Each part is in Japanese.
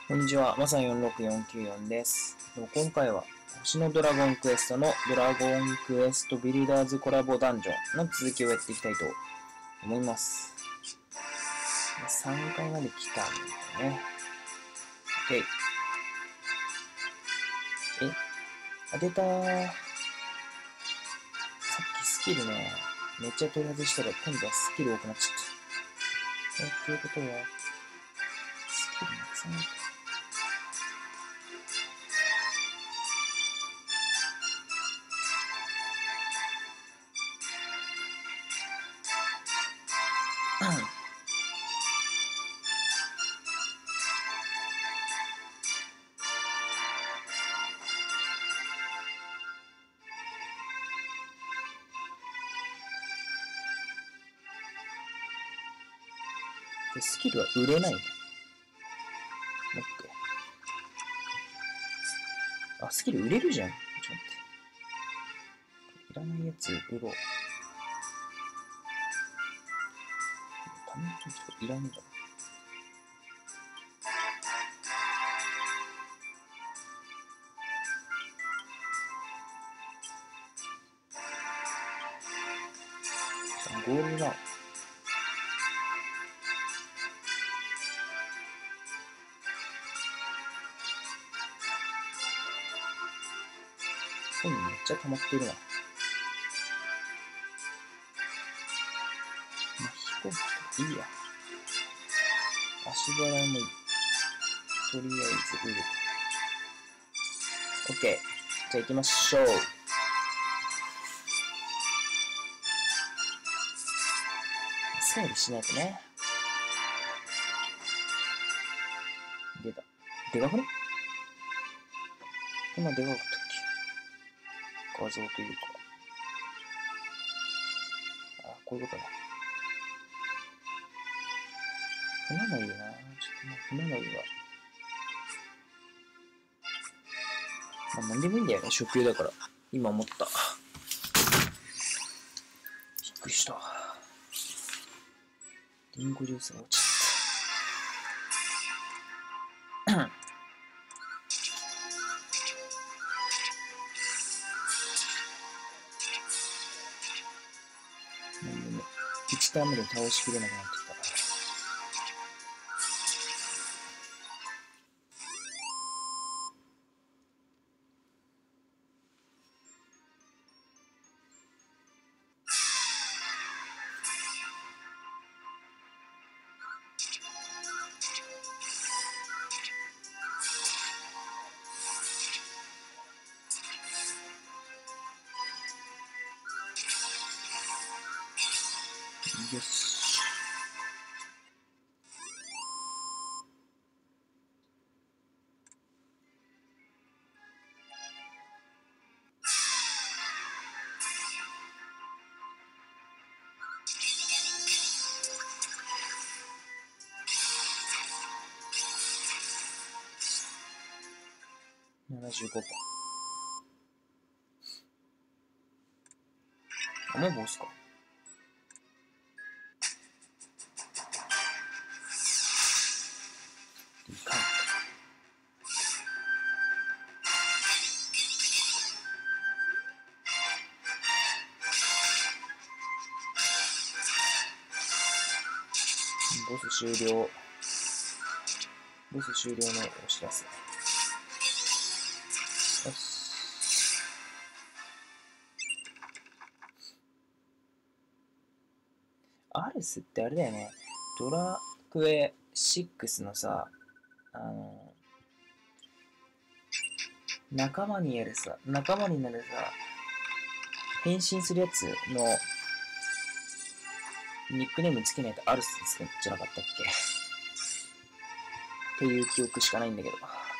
こんにちは、まさん46494です。今回は、星のドラゴンクエストのドラゴンクエストビルダーズコラボダンジョンの続きをやっていきたいと思います。3回まで来たんだよね。OK。出たー。さっきスキルね、めっちゃ取り外したら今度はスキル多くなっちゃった。ということは、スキルなくさないと。スキルは売れないの。もう一回。あ、スキル売れるじゃん。ちょっと待って。いらないやつ売ろう。ためときとかいらねえだろ。ゴールだ。コインめっちゃ溜まってるな。飛行機いいや。足払いもいい。とりあえず売る。OK。じゃあ行きましょう。整理しないとね。出た。でかくね？こんなでかかったっけ？画像というか。あ、こういうことね。船がいいな。ちょっとね、船がいいわ。まあ、なんでもいいんだよね、初級だから。今思った。びっくりした。リンゴジュースが落ちた。なんでね、1ターン目で倒しきれなくなってきた。よし。75%。もうボスか。いかん。ボス終了。ボス終了のお知らせ。よし。アルスってあれだよね。ドラクエ6のさ、仲間になるさ、変身するやつのニックネームつけないとアルスつくんじゃなかったっけっていう記憶しかないんだけど。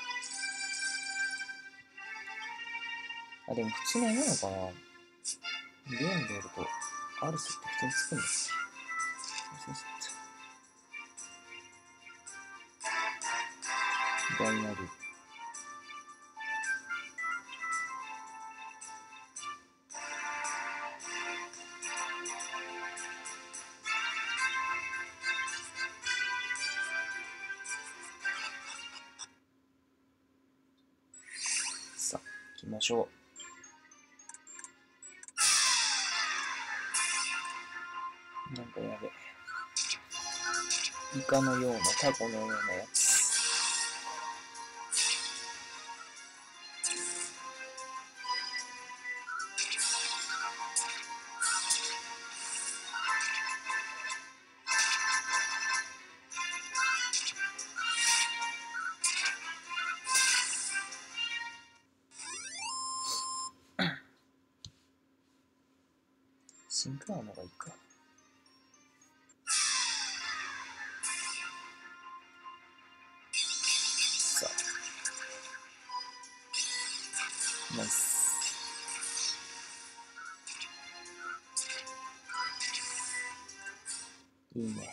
あ、でも普通にあれなのかな？ゲームでやるとアルスって普通につくんだっけ？忘れちゃった。大なる。 きましょう。なんかやべ。イカのような、タコのようなやつ。シンクラーのがいいか。さあ。ナイス。いいね。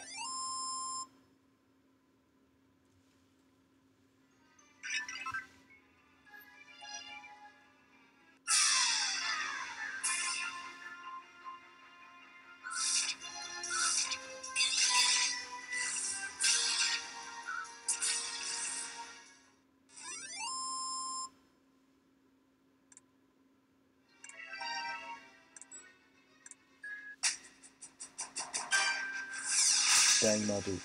大魔道。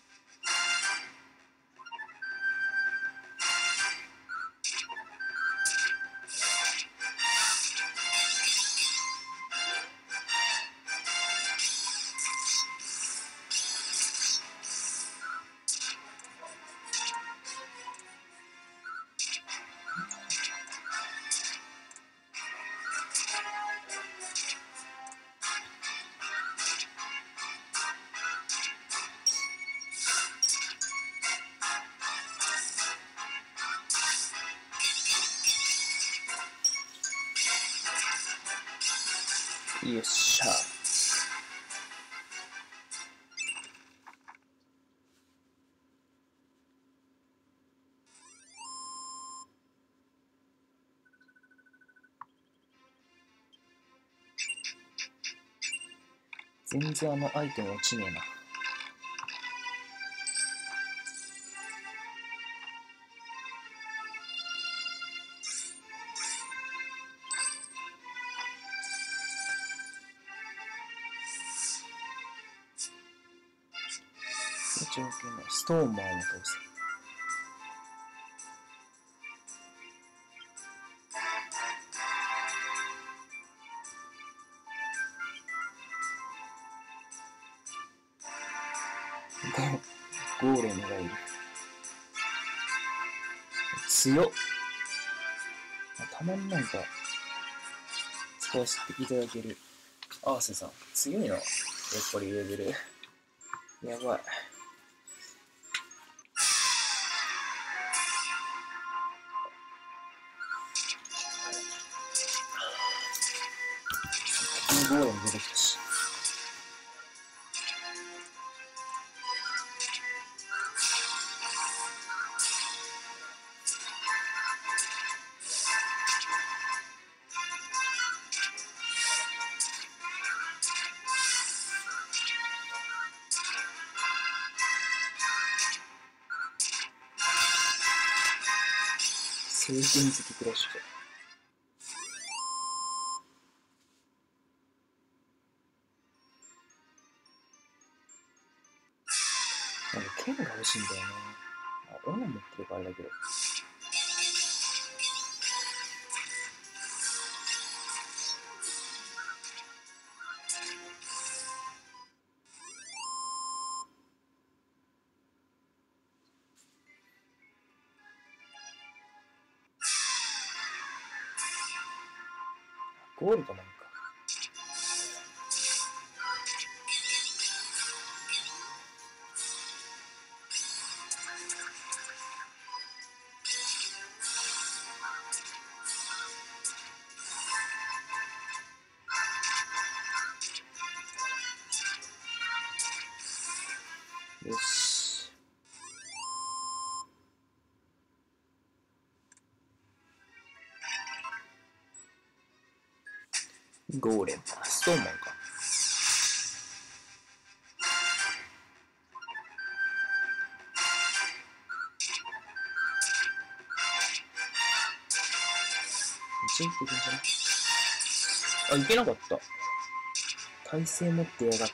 よっしゃ。全然アイテム落ちねえな。条件ない。ストーンマンを倒す。ゴーレムがいる。強っ。たまになんか使わせていただけるアーセさん強いな。やっぱりレベルやばい。ゴーレム出てきたし。聖剣好きクラッシュで。なんか剣が欲しいんだよね。斧持ってるからあれだけど。ゴールドなんか。よし。ゴーレム。ストーンマンか。 ち行けるんじゃない？あ、行けなかった。耐性持ってやがった。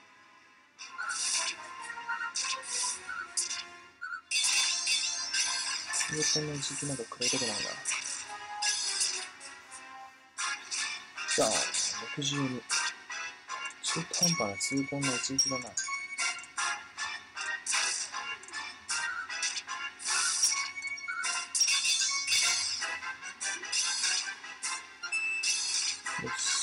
痛恨の一撃なんか食らいたくないな。じゃあ、62。中途半端な痛恨の一撃だな。よし。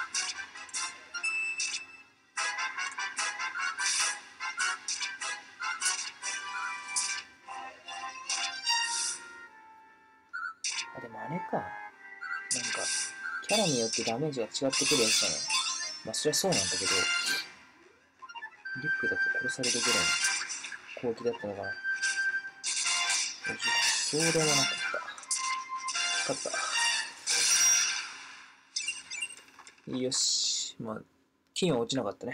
あ、でもあれか。なんか、キャラによってダメージが違ってくるやつだね。まあ、そりゃそうなんだけど、リップだと殺されるぐらいの攻撃だったのかな。そうでもなかった。勝った。よし。まあ、金は落ちなかったね。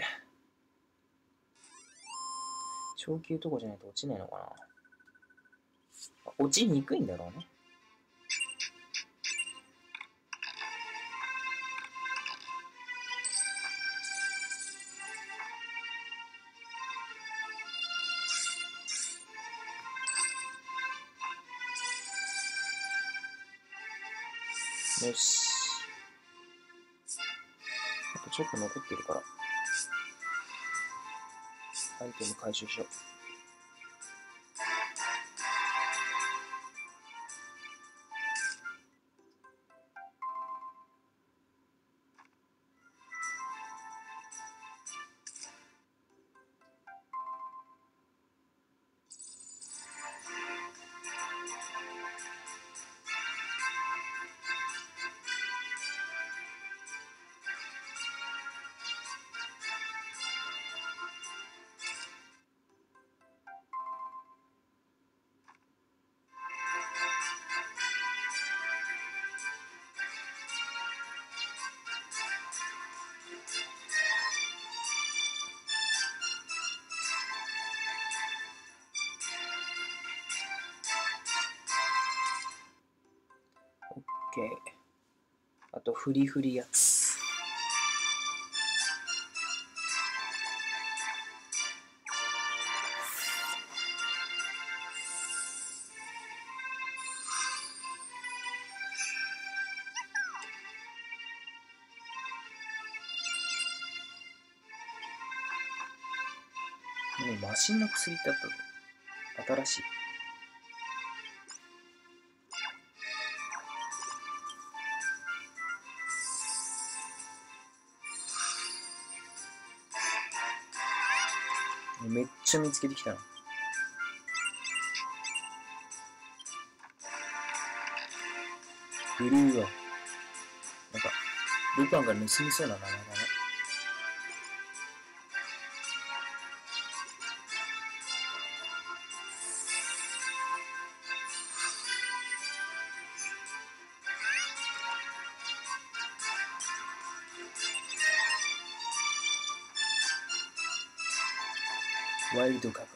昇級とかじゃないと落ちないのかな。落ちにくいんだろうね。よし。あとちょっと残ってるから。アイテム回収しよう。あとフリフリやつ。マシンの薬ってあったぞ。新しい。めっちゃ見つけてきたな。ブルーはなんかルパンが盗みそうな名前だね。ワイルドカップ。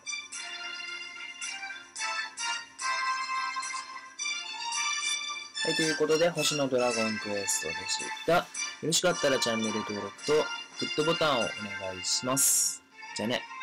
はい、ということで、星のドラゴンクエストでした。よろしかったらチャンネル登録とグッドボタンをお願いします。じゃあね。